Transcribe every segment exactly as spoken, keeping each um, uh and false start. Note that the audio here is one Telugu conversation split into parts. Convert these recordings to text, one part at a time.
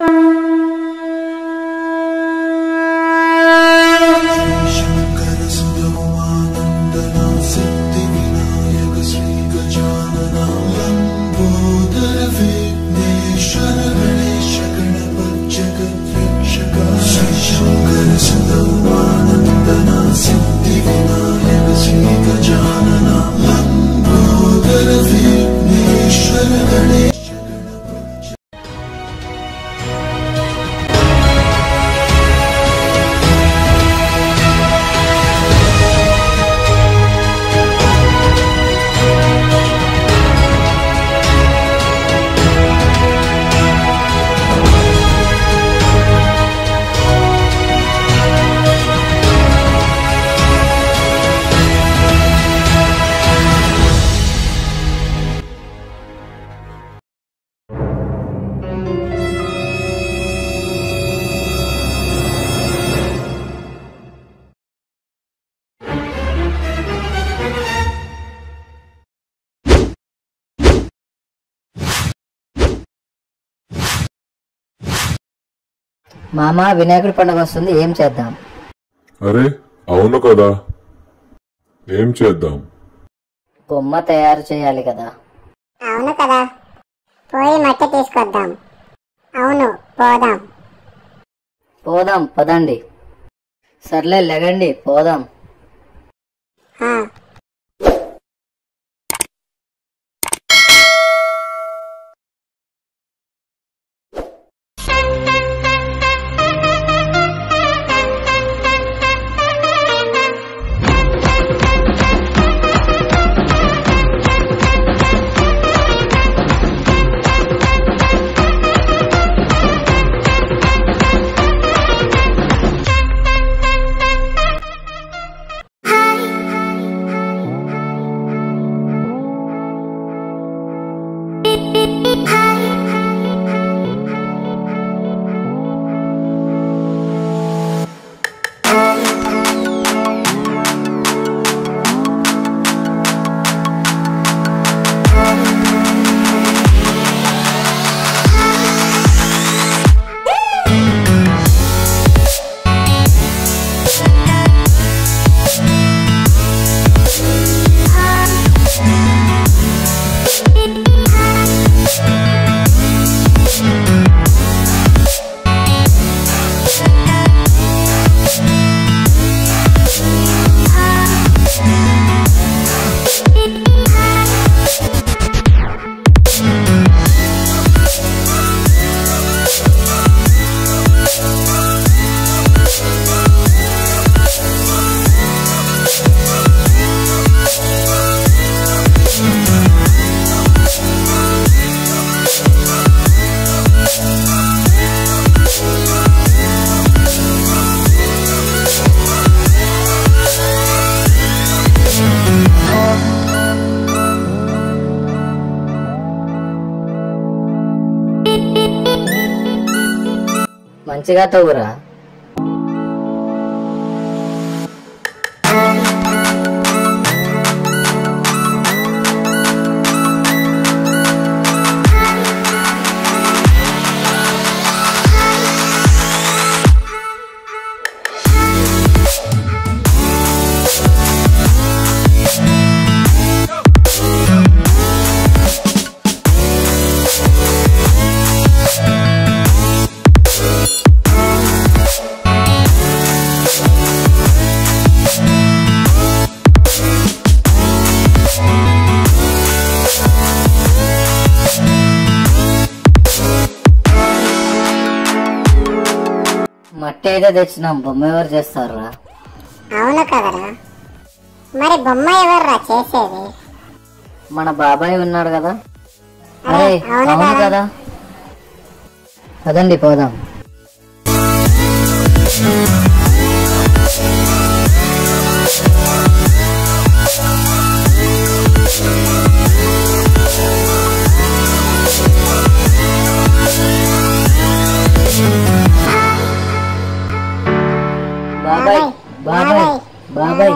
మామా వినాయకుడి పండుగ వస్తుంది, ఏం చేద్దాం? అరే అవును కదా, ఏం చేద్దాం? బొమ్మ తయారు చేయాలి కదా. అవును కదా, పోయి మట్టి తీసుకొద్దాం. అవును పోదాం. పోదాం పదండి. సర్లే లెగండి పోదాం. మంచిగా తవ్వురా. మట్టి అయితే తెచ్చినాం, బొమ్మ ఎవరు చేస్తారా? అవును కదరా, మరి బొమ్మ ఎవర్రా చేసేది? మన బాబాయ్ ఉన్నాడు కదా. అరే అవును కదా, పదండి పోదాం. బాబాయ్ బాబాయ్ బాబాయ్.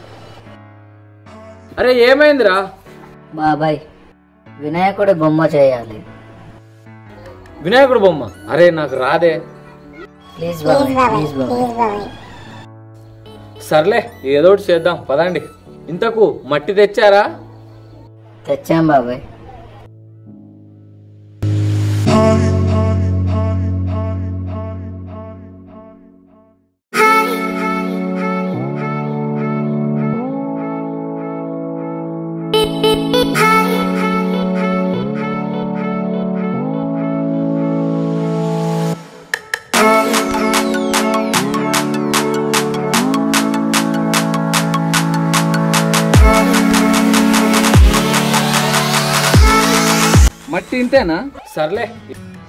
అరే ఏమైందిరా? బాబాయ్ వినాయకుడి బొమ్మ చేయాలి. వినాయకుడు బొమ్మ. అరే నాకు రాదే. ప్లీజ్ ప్లీజ్ బాబాయ్ బాబాయ్ ప్లీజ్ బాబాయ్ ప్లీజ్ బాబాయ్. సర్లే ఏదో ఒకటి చేద్దాం పదండి. ఇంతకు మట్టి తెచ్చారా? తెచ్చాం బాబాయ్. మట్టి ఇంతేనా? సర్లే